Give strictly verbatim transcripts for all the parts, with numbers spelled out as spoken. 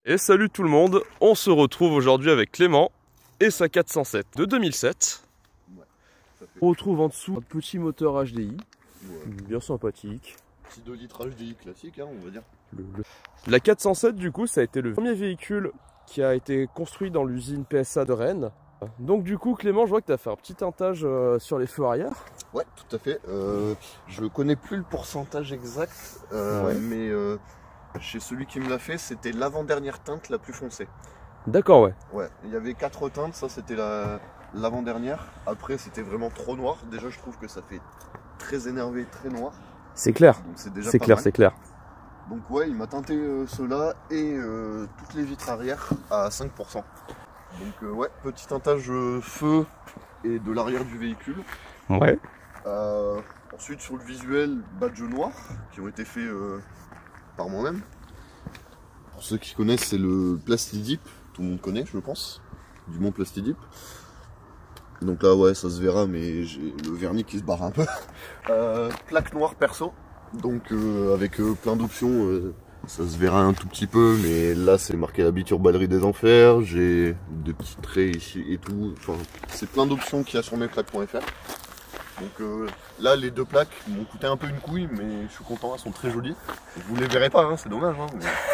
Et salut tout le monde, on se retrouve aujourd'hui avec Clément et sa quatre cent sept de deux mille sept. Ouais, ça fait... On retrouve en dessous un petit moteur H D I, ouais. bien sympathique. Petit deux litres H D I classique, hein, on va dire. Le, le... La quatre cent sept du coup, ça a été le premier véhicule qui a été construit dans l'usine P S A de Rennes. Donc du coup Clément, je vois que tu as fait un petit teintage euh, sur les feux arrière. Ouais, tout à fait. Euh, je connais plus le pourcentage exact, euh, ouais. mais euh, chez celui qui me l'a fait, c'était l'avant-dernière teinte la plus foncée. D'accord, ouais. Ouais, il y avait quatre teintes, ça c'était la, l'avant-dernière. Après, c'était vraiment trop noir. Déjà, je trouve que ça fait très énervé, très noir. C'est clair. C'est clair, c'est clair. Donc ouais, il m'a teinté euh, ceux-là et euh, toutes les vitres arrière à cinq pour cent. Donc euh, ouais, petit teintage euh, feu et de l'arrière du véhicule. Ouais. Euh, ensuite sur le visuel, badge noir qui ont été faits euh, par moi-même. Pour ceux qui connaissent, c'est le Plastidip, tout le monde connaît je pense, du Mont Plastidip. Donc là ouais, ça se verra, mais j'ai le vernis qui se barre un peu. Euh, plaque noire perso, donc euh, avec euh, plein d'options. Euh, Ça se verra un tout petit peu, mais là c'est marqué la biturballerie des enfers, j'ai des petits traits ici et tout, enfin c'est plein d'options qu'il y a sur mes plaques point F R. Donc euh, là les deux plaques m'ont coûté un peu une couille, mais je suis content, elles sont très jolies. Vous les verrez pas, hein, c'est dommage. Hein,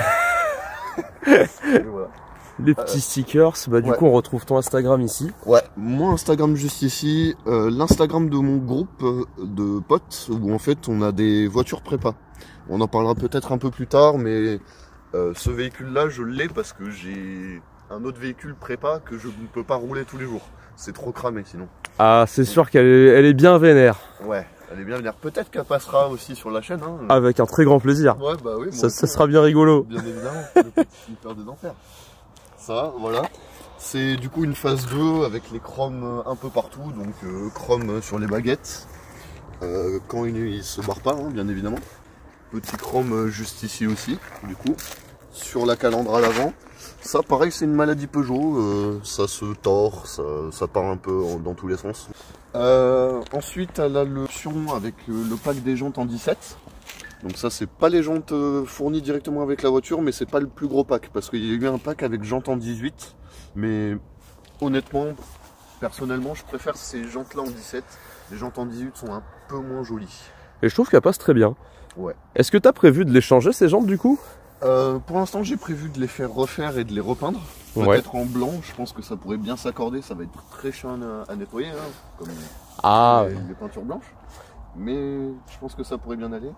mais... voilà. Les petits euh, stickers, bah du ouais. coup on retrouve ton Instagram ici. Ouais, mon Instagram juste ici, euh, l'Instagram de mon groupe de potes, où en fait on a des voitures prépa. On en parlera peut-être un peu plus tard, mais euh, ce véhicule-là, je l'ai parce que j'ai un autre véhicule prépa que je ne peux pas rouler tous les jours. C'est trop cramé sinon. Ah, c'est sûr qu'elle est, elle est bien vénère. Ouais, elle est bien vénère. Peut-être qu'elle passera aussi sur la chaîne. Hein. Avec un très grand plaisir. Ouais, bah oui. Ça, ça sera bien rigolo. Bien évidemment, le petit flipper des enfers. Ça, voilà. C'est du coup une phase deux avec les chromes un peu partout. Donc euh, chrome sur les baguettes. Euh, quand il, il se barre pas, hein, bien évidemment. Petit chrome juste ici aussi, du coup, sur la calandre à l'avant. Ça, pareil, c'est une maladie Peugeot, euh, ça se tord, ça, ça part un peu en, dans tous les sens. Euh, ensuite, elle a l'option avec le, le pack des jantes en dix-sept. Donc ça, c'est pas les jantes fournies directement avec la voiture, mais c'est pas le plus gros pack, parce qu'il y a eu un pack avec jantes en dix-huit. Mais honnêtement, personnellement, je préfère ces jantes-là en dix-sept. Les jantes en dix-huit sont un peu moins jolies. Et je trouve qu'elle passe très bien. Ouais. Est-ce que tu as prévu de les changer ces jantes du coup? euh, Pour l'instant j'ai prévu de les faire refaire et de les repeindre. Peut-être ouais. en blanc, je pense que ça pourrait bien s'accorder, ça va être très chiant à, à nettoyer, hein, comme ah, les, les peintures blanches. Mais je pense que ça pourrait bien aller.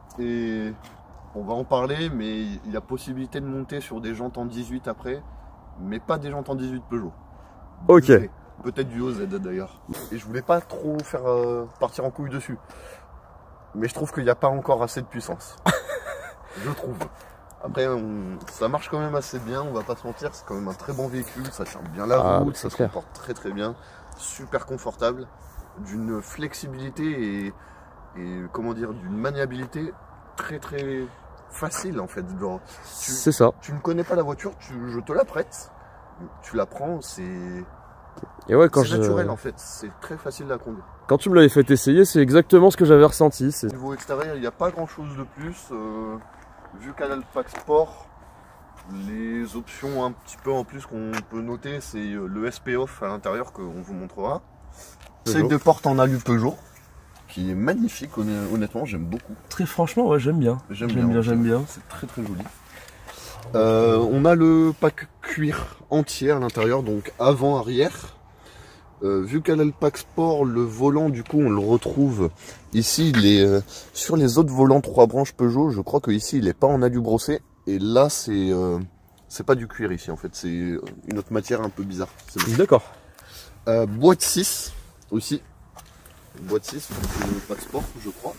Et on va en parler, mais il y a possibilité de monter sur des jantes en dix-huit après, mais pas des jantes en dix-huit Peugeot. Ok. Peut-être du O Z d'ailleurs. Et je voulais pas trop faire euh, partir en couille dessus. Mais je trouve qu'il n'y a pas encore assez de puissance. Je trouve. Après, on... ça marche quand même assez bien, on va pas se mentir. C'est quand même un très bon véhicule, ça tient bien la ah, route, ça se clair. comporte très très bien. Super confortable, d'une flexibilité et, et comment dire, d'une maniabilité très très facile en fait. C'est ça. Tu ne connais pas la voiture, tu, je te la prête, tu la prends, c'est... Et ouais, quand c'est je... naturel en fait, c'est très facile à conduire. Quand tu me l'avais fait essayer, c'est exactement ce que j'avais ressenti. Au niveau extérieur, il n'y a pas grand chose de plus. Euh, vu qu'à l'Alpac Sport, les options un petit peu en plus qu'on peut noter, c'est le S P off à l'intérieur qu'on vous montrera. C'est des portes en alu Peugeot, qui est magnifique, honnêtement, j'aime beaucoup. Très franchement, ouais, j'aime bien. J'aime bien, bien, j'aime bien. C'est très très joli. Euh, on a le pack cuir entier à l'intérieur, donc avant-arrière. Euh, vu qu'à l'Alpac Sport, le volant, du coup, on le retrouve ici. Il est euh, sur les autres volants trois branches Peugeot. Je crois que ici, il n'est pas en alu brossé. Et là, c'est euh, c'est pas du cuir ici, en fait. C'est une autre matière un peu bizarre. D'accord. Euh, boîte six aussi. Boîte six, c'est le Pack Sport, je crois.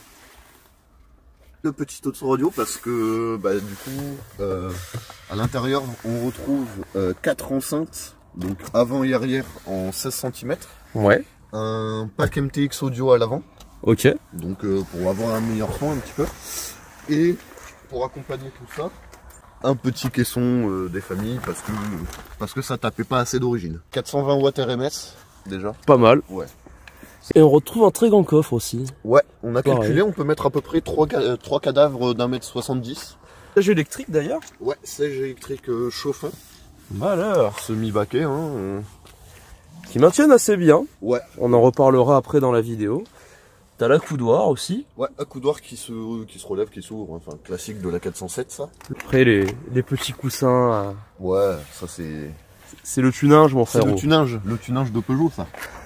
Le petit auto-radio parce que bah, du coup euh, à l'intérieur on retrouve euh, quatre enceintes, donc avant et arrière en seize centimètres. Ouais. Un pack M T X audio à l'avant. Ok. Donc euh, pour avoir un meilleur son un petit peu. Et pour accompagner tout ça, un petit caisson euh, des familles parce que parce que ça tapait pas assez d'origine. quatre cent vingt watts R M S déjà. Pas mal. Ouais. Et on retrouve un très grand coffre aussi. Ouais, on a Pareil. calculé, on peut mettre à peu près trois cadavres d'un mètre soixante-dix. Siège électrique d'ailleurs. Ouais, siège électrique euh, chauffant. Bah alors. Semi-baquet, hein. Euh... Qui maintiennent assez bien. Ouais. On en reparlera après dans la vidéo. T'as l'accoudoir aussi. Ouais, accoudoir qui se, qui se relève, qui s'ouvre. Enfin, classique de la quatre cent sept, ça. Après, les, les petits coussins. Euh... Ouais, ça c'est... C'est le tunage, mon frère. C'est le tunage, le tunage de Peugeot, ça.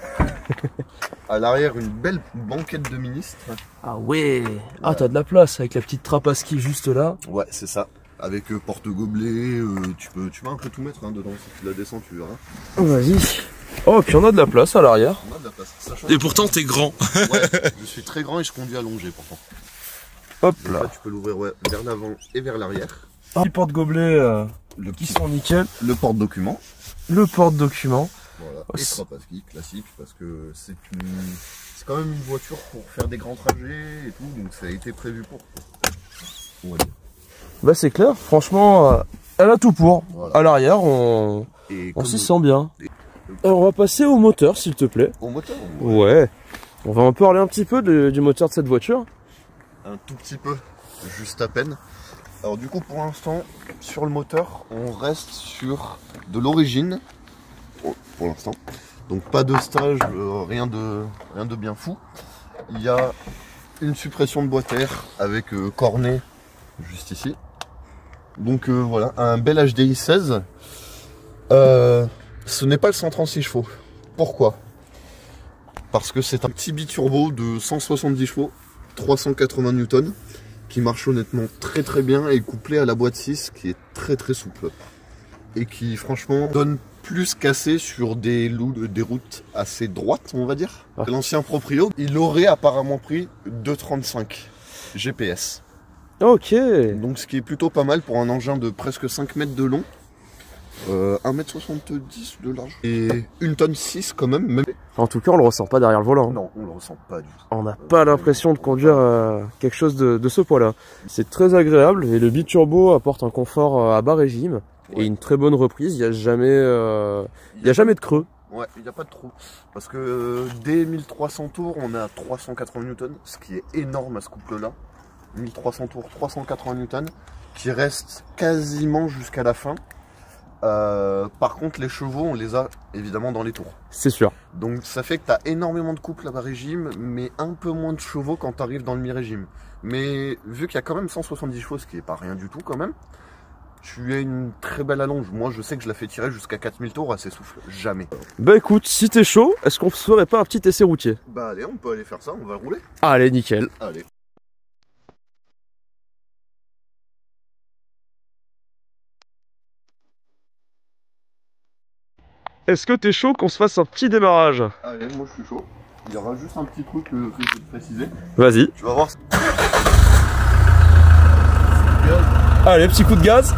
À l'arrière, une belle banquette de ministre. Ah ouais. Ah, t'as de la place avec la petite trappe à ski juste là. Ouais, c'est ça. Avec euh, porte-gobelet, euh, tu peux tu vas un peu tout mettre hein, dedans. Si tu la descends, tu verras. Vas-y. Oh, puis on a de la place à l'arrière. On a de la place. Et pourtant, t'es grand. Ouais, je suis très grand et je conduis allongé pourtant. Hop donc là. là. Tu peux l'ouvrir ouais, vers l'avant et vers l'arrière. Ah, les porte-gobelets euh, le qui petit... sont nickel. Le porte-document. Le porte-document. Voilà. Et trappe à ski classique parce que c'est une... c'est quand même une voiture pour faire des grands trajets et tout, donc ça a été prévu pour. On va dire. Bah c'est clair, franchement, euh, elle a tout pour. Voilà. À l'arrière, on, on s'y sent bien. Et... Alors on va passer au moteur, s'il te plaît. Au moteur ouais. ouais. On va en parler un petit peu de, du moteur de cette voiture. Un tout petit peu, juste à peine. Alors du coup, pour l'instant, sur le moteur, on reste sur de l'origine. Pour l'instant. Donc pas de stage, euh, rien, de, rien de bien fou. Il y a une suppression de boîte air avec euh, cornet juste ici. Donc euh, voilà, un bel H D I seize. Euh, ce n'est pas le cent trente-six chevaux. Pourquoi? Parce que c'est un petit biturbo de cent soixante-dix chevaux, trois cent quatre-vingts newtons, qui marche honnêtement très très bien et couplé à la boîte six qui est très très souple. Et qui franchement donne plus cassé sur des, des routes assez droites, on va dire. Ah. L'ancien proprio, il aurait apparemment pris deux trente-cinq G P S. Ok. Donc ce qui est plutôt pas mal pour un engin de presque cinq mètres de long, euh, un mètre soixante-dix de large et une tonne six quand même, même. En tout cas, on le ressent pas derrière le volant. Non, on le ressent pas du tout. On n'a pas l'impression de conduire euh, quelque chose de, de ce poids-là. C'est très agréable et le biturbo apporte un confort à bas régime. Ouais. Et une très bonne reprise, il n'y a jamais, euh, il y a jamais de creux. Ouais, il n'y a pas de trou. Parce que euh, dès mille trois cents tours, on est à trois cent quatre-vingts newtons, ce qui est énorme à ce couple-là. mille trois cents tours, trois cent quatre-vingts newtons, qui reste quasiment jusqu'à la fin. Euh, par contre, les chevaux, on les a évidemment dans les tours. C'est sûr. Donc ça fait que tu as énormément de couple à bas régime, mais un peu moins de chevaux quand tu arrives dans le mi-régime. Mais vu qu'il y a quand même cent soixante-dix chevaux, ce qui n'est pas rien du tout quand même, tu as une très belle allonge. Moi, je sais que je la fais tirer jusqu'à quatre mille tours à ses souffles. Jamais. Bah écoute, si t'es chaud, est-ce qu'on ferait pas un petit essai routier? Bah allez, on peut aller faire ça, on va rouler. Allez, nickel. Allez. Est-ce que t'es chaud qu'on se fasse un petit démarrage? Allez, moi je suis chaud. Il y aura juste un petit truc que, que je vais te préciser. Vas-y. Tu vas voir. Allez, petit coup de gaz.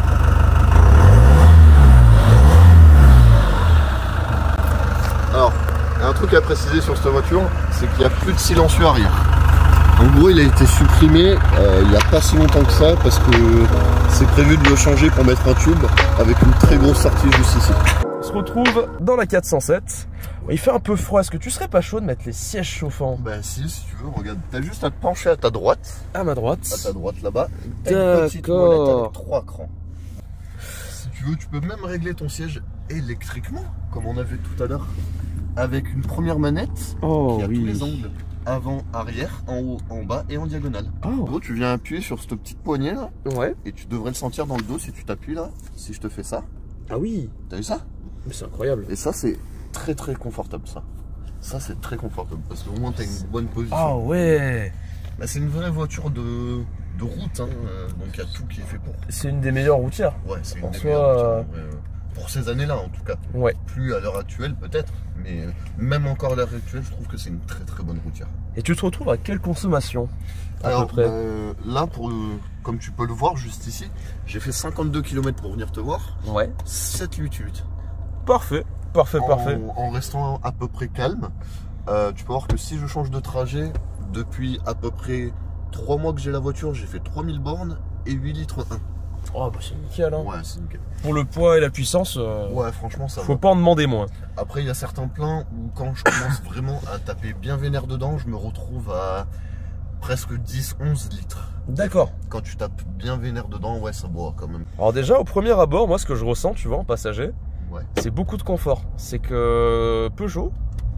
Alors, il y a un truc à préciser sur cette voiture, c'est qu'il n'y a plus de silencieux arrière. En gros, il a été supprimé euh, il n'y a pas si longtemps que ça, parce que c'est prévu de le changer pour mettre un tube avec une très grosse sortie juste ici. On se retrouve dans la quatre cent sept. Il fait un peu froid, est-ce que tu serais pas chaud de mettre les sièges chauffants? Bah si, si tu veux, regarde, t'as juste à te pencher à ta droite. À ma droite. À ta droite là-bas. D'accord. Avec trois crans. Si tu veux, tu peux même régler ton siège électriquement, comme on a vu tout à l'heure. Avec une première manette oh, qui a oui. tous les angles. Avant, arrière, en haut, en bas et en diagonale. Oh. En gros, tu viens appuyer sur cette petite poignée là. Ouais. Et tu devrais le sentir dans le dos si tu t'appuies là. Si je te fais ça. Ah oui. T'as vu ça? Mais c'est incroyable. Et ça, c'est très très confortable ça. Ça, c'est très confortable parce qu'au moins t'as une bonne position. Ah ouais. Bah, c'est une vraie voiture de, de route, hein. Donc il y a tout qui est fait pour. C'est une des meilleures routières. Ouais, c'est une pour des soi, meilleures euh... routières. Ouais, pour ces années-là en tout cas. Ouais. Plus à l'heure actuelle peut-être, mais même encore à l'heure actuelle, je trouve que c'est une très très bonne routière. Et tu te retrouves à quelle consommation à Alors, peu près euh, là, pour, comme tu peux le voir juste ici, j'ai fait cinquante-deux kilomètres pour venir te voir. Ouais. sept huit huit. Parfait, parfait, en, parfait. En restant à peu près calme, euh, tu peux voir que si je change de trajet, depuis à peu près trois mois que j'ai la voiture, j'ai fait trois mille bornes et huit litres un. Oh bah c'est nickel hein. Ouais, c'est nickel. Pour le poids et la puissance, euh, ouais, franchement ça faut va. pas en demander moins. Après il y a certains pleins où quand je commence vraiment à taper bien vénère dedans, je me retrouve à presque dix onze litres. D'accord. Quand tu tapes bien vénère dedans, ouais, ça boit quand même. Alors déjà, au premier abord, moi, ce que je ressens, tu vois, en passager, ouais. c'est beaucoup de confort. C'est que Peugeot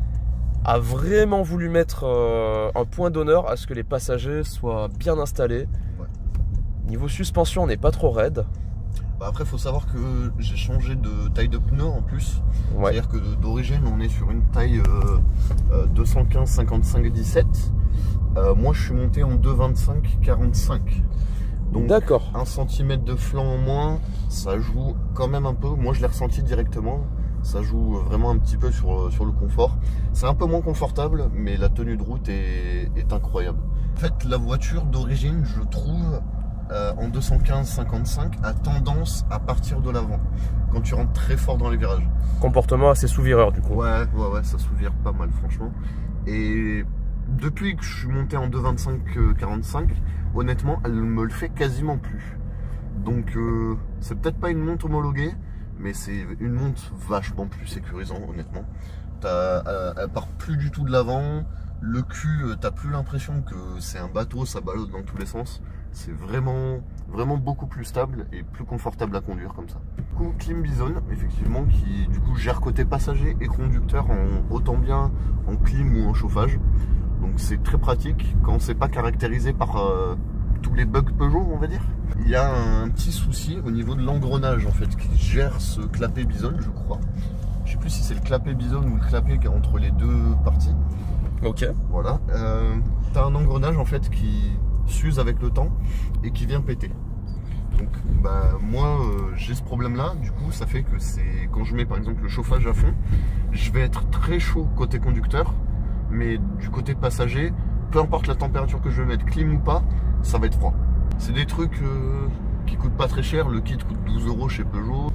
a vraiment voulu mettre euh, un point d'honneur à ce que les passagers soient bien installés. Ouais. Niveau suspension, on n'est pas trop raide. Bah après, il faut savoir que j'ai changé de taille de pneu en plus. Ouais. C'est-à-dire que d'origine, on est sur une taille euh, euh, deux cent quinze cinquante-cinq dix-sept. Euh, moi, je suis monté en deux vingt-cinq quarante-cinq. Donc, un centimètre de flanc en moins, ça joue quand même un peu. Moi, je l'ai ressenti directement. Ça joue vraiment un petit peu sur, sur le confort. C'est un peu moins confortable, mais la tenue de route est, est incroyable. En fait, la voiture d'origine, je trouve, euh, en deux cent quinze cinquante-cinq, a tendance à partir de l'avant, quand tu rentres très fort dans les virages. Comportement assez sous-vireur, du coup. Ouais, ouais, ouais, ça sous-vire pas mal, franchement. Et depuis que je suis monté en deux vingt-cinq quarante-cinq, honnêtement, elle me le fait quasiment plus. Donc, euh, c'est peut-être pas une montre homologuée, mais c'est une montre vachement plus sécurisante, honnêtement. As, elle, elle part plus du tout de l'avant. Le cul, t'as plus l'impression que c'est un bateau, ça ballotte dans tous les sens. C'est vraiment, vraiment beaucoup plus stable et plus confortable à conduire comme ça. Du coup, Clim Bison, effectivement, qui du coup gère côté passager et conducteur en, autant bien en clim ou en chauffage. Donc c'est très pratique quand c'est pas caractérisé par euh, tous les bugs Peugeot, on va dire. Il y a un petit souci au niveau de l'engrenage en fait qui gère ce clapet Bison, je crois. Je sais plus si c'est le clapet Bison ou le clapet qui est entre les deux parties. Ok. Voilà. Euh, T'as un engrenage en fait qui s'use avec le temps et qui vient péter. Donc bah moi euh, j'ai ce problème là, du coup ça fait que c'est quand je mets par exemple le chauffage à fond, je vais être très chaud côté conducteur. Mais du côté passager, peu importe la température que je vais mettre, clim ou pas, ça va être froid. C'est des trucs euh, qui coûtent pas très cher. Le kit coûte douze euros chez Peugeot.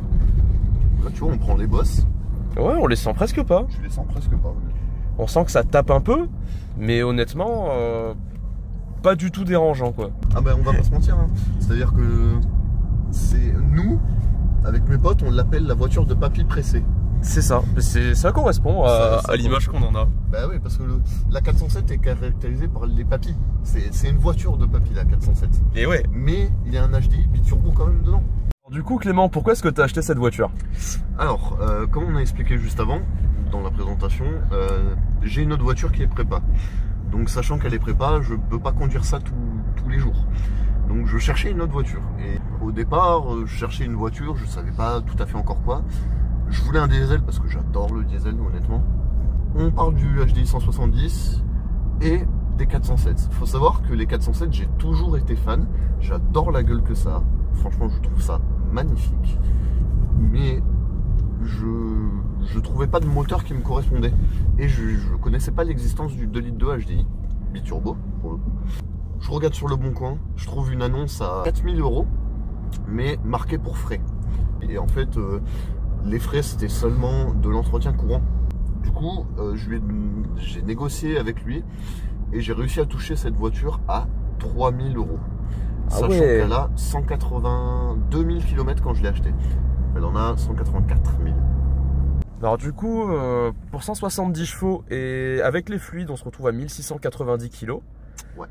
Là, tu vois, on prend les bosses. Ouais, on les sent presque pas. Je les sens presque pas. Ouais. On sent que ça tape un peu, mais honnêtement, euh, pas du tout dérangeant, quoi. Ah ben, on va pas se mentir. Hein. C'est-à-dire que c'est nous, avec mes potes, on l'appelle la voiture de papy pressé. C'est ça, ça correspond à, à l'image qu'on en a. Bah oui, parce que le, la quatre cent sept est caractérisée par les papys. C'est une voiture de papy, la quatre cent sept. Et ouais. Mais il y a un H D I biturbo quand même dedans. Du coup, Clément, pourquoi est-ce que tu as acheté cette voiture? Alors, euh, comme on a expliqué juste avant, dans la présentation, euh, j'ai une autre voiture qui est prépa. Donc, sachant qu'elle est prépa, je peux pas conduire ça tout, tous les jours. Donc, je cherchais une autre voiture. Et au départ, je cherchais une voiture, je savais pas tout à fait encore quoi. Je voulais un diesel parce que j'adore le diesel, honnêtement. On parle du H D I cent soixante-dix et des quatre cent sept. Faut savoir que les quatre cent sept, j'ai toujours été fan. J'adore la gueule que ça a. Franchement, je trouve ça magnifique. Mais je je trouvais pas de moteur qui me correspondait. Et je, je connaissais pas l'existence du deux litres deux H D I biturbo, pour le coup. Je regarde sur le bon coin, je trouve une annonce à quatre mille euros, mais marquée pour frais. Et en fait... Euh, les frais, c'était seulement de l'entretien courant. Du coup, euh, j'ai négocié avec lui et j'ai réussi à toucher cette voiture à trois mille euros. Ah sachant ouais. qu'elle a cent quatre-vingt-deux mille kilomètres quand je l'ai acheté. Elle en a cent quatre-vingt-quatre mille. Alors du coup, euh, pour cent soixante-dix chevaux et avec les fluides, on se retrouve à mille six cent quatre-vingt-dix kilos. Ouais.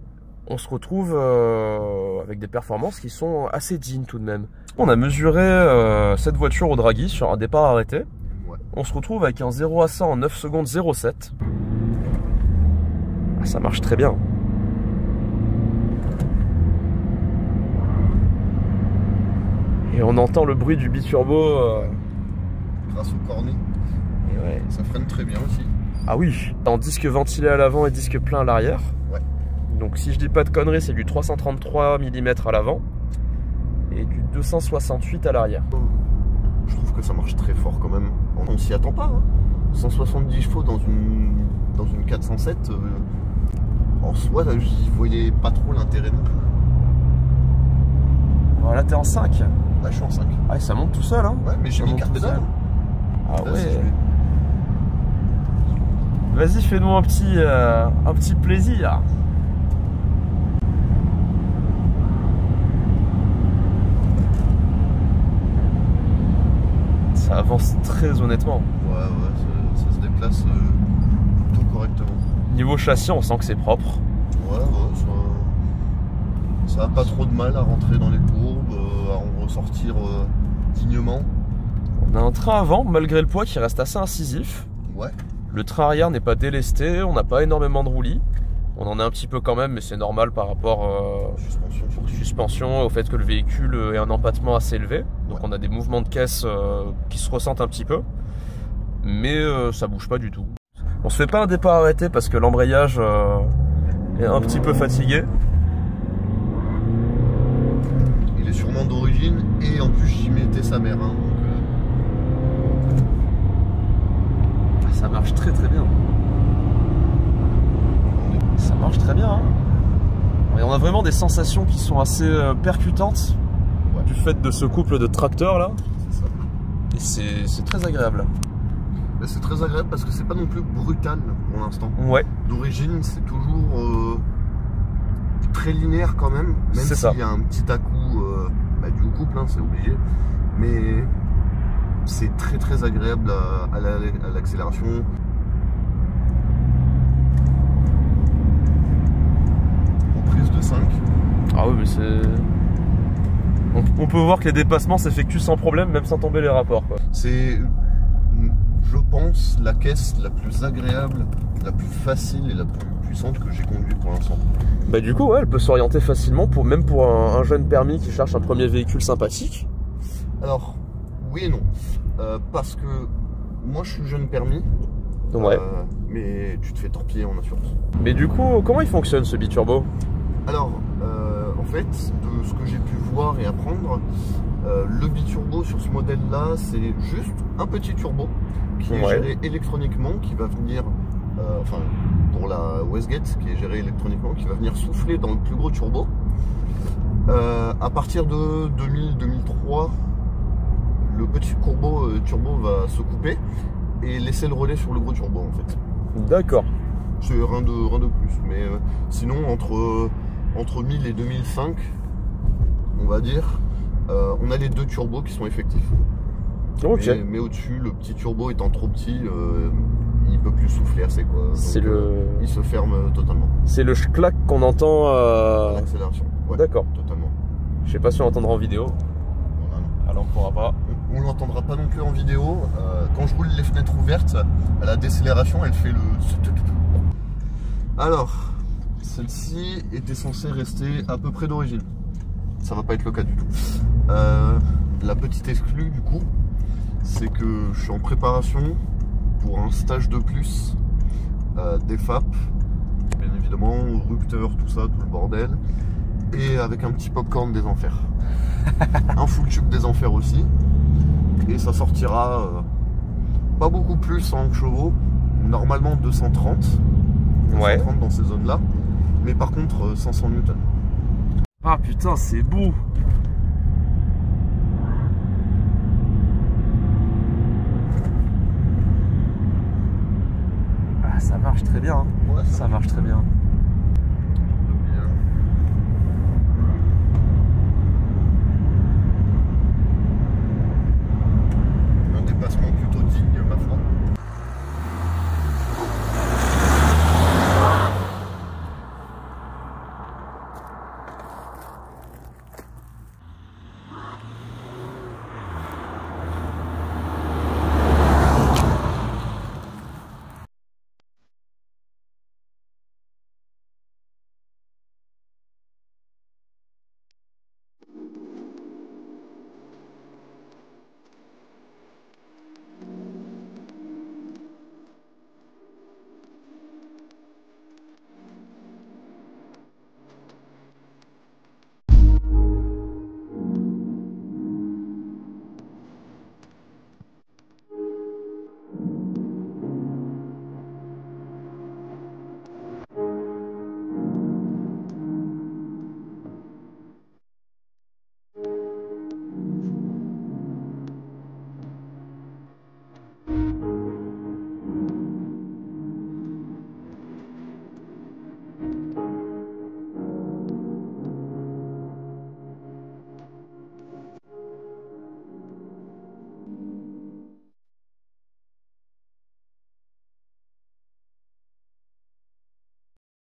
On se retrouve euh, avec des performances qui sont assez dignes tout de même. On a mesuré euh, cette voiture au Draghi sur un départ arrêté. Ouais. On se retrouve avec un zéro à cent en neuf secondes zéro sept. Ah, ça marche très bien. Et on entend le bruit du biturbo. Euh... Grâce au cornet. Et ouais. Ça freine très bien aussi. Ah oui, en disque ventilé à l'avant et disque plein à l'arrière. Ouais. Donc si je dis pas de conneries, c'est du trois cent trente-trois millimètres à l'avant et du deux cent soixante-huit à l'arrière. Je trouve que ça marche très fort quand même. On s'y attend pas. Hein. cent soixante-dix chevaux dans une, dans une quatre cent sept, euh, en soi, j'y voyais pas trop l'intérêt non plus. Voilà, t'es en cinq. Là, je suis en cinq. Ah, ça monte tout seul, hein. Ouais, mais j'ai mis carte pédale. Ah là, ouais. Si vas-y, fais-nous un petit, euh, un petit plaisir. Ça avance très honnêtement. Ouais, ouais, ça, ça se déplace euh, plutôt correctement. Niveau châssis, on sent que c'est propre. Ouais, ouais, ça, ça a pas trop de mal à rentrer dans les courbes, à en ressortir euh, dignement. On a un train avant, malgré le poids, qui reste assez incisif. Ouais. Le train arrière n'est pas délesté, on n'a pas énormément de roulis. On en a un petit peu quand même, mais c'est normal par rapport euh, suspension, aux suspensions, au fait que le véhicule ait un empattement assez élevé. Donc ouais. On a des mouvements de caisse euh, qui se ressentent un petit peu, mais euh, ça bouge pas du tout. On se fait pas un départ arrêté parce que l'embrayage euh, est un petit peu fatigué. Il est sûrement d'origine et en plus j'y mettais sa mère. Hein, donc, euh... Ça marche très très bien. Ça marche très bien. Hein. Et on a vraiment des sensations qui sont assez euh, percutantes ouais. Du fait de ce couple de tracteurs là. C'est ça. Et c'est très agréable. C'est très agréable parce que c'est pas non plus brutal pour l'instant. Ouais. D'origine, c'est toujours euh, très linéaire quand même, même s'il y a un petit à-coup euh, bah, du couple, hein, c'est obligé. Mais c'est très très agréable à, à l'accélération. En prise de cinq. Ah oui, mais c'est... On, on peut voir que les dépassements s'effectuent sans problème, même sans tomber les rapports. C'est... Je pense la caisse la plus agréable, la plus facile et la plus puissante que j'ai conduite pour l'instant. Bah du coup ouais, elle peut s'orienter facilement, pour, même pour un, un jeune permis qui cherche un premier véhicule sympathique. Alors, oui et non. Euh, parce que moi je suis jeune permis, ouais. euh, mais tu te fais torpiller en assurance. Mais du coup, comment il fonctionne ce biturbo? Alors, euh, en fait, de ce que j'ai pu voir et apprendre, euh, le biturbo sur ce modèle-là, c'est juste un petit turbo qui est ouais. géré électroniquement, qui va venir, euh, enfin pour la Westgate, qui est géré électroniquement, qui va venir souffler dans le plus gros turbo. Euh, à partir de deux mille deux mille trois, le petit turbo, euh, turbo va se couper et laisser le relais sur le gros turbo en fait. D'accord. C'est rien de, rien de plus, mais euh, sinon entre, euh, entre mille et deux mille cinq, on va dire, euh, on a les deux turbos qui sont effectifs. Okay. Mais, mais au-dessus, le petit turbo étant trop petit, euh, il peut plus souffler assez quoi. C'est le... Euh, il se ferme totalement. C'est le clac qu'on entend euh... à l'accélération. Ouais, d'accord. Totalement. Je sais pas si on l'entendra en vidéo. Voilà. Alors on pourra pas. On, on l'entendra pas non plus en vidéo. Euh, quand je roule les fenêtres ouvertes, à la décélération, elle fait le. Alors, celle-ci était censée rester à peu près d'origine. Ça va pas être le cas du tout. Euh, la petite exclue du coup, c'est que je suis en préparation pour un stage de plus euh, des F A P, bien évidemment, rupteur, tout ça, tout le bordel, et avec un petit popcorn des enfers. Un full tube des enfers aussi, et ça sortira euh, pas beaucoup plus en chevaux, normalement deux cent trente, ouais. deux cent trente dans ces zones là, mais par contre euh, cinq cents newtons. Ah putain, c'est beau. Ça marche très bien, hein. Ouais, ça, ça marche très bien.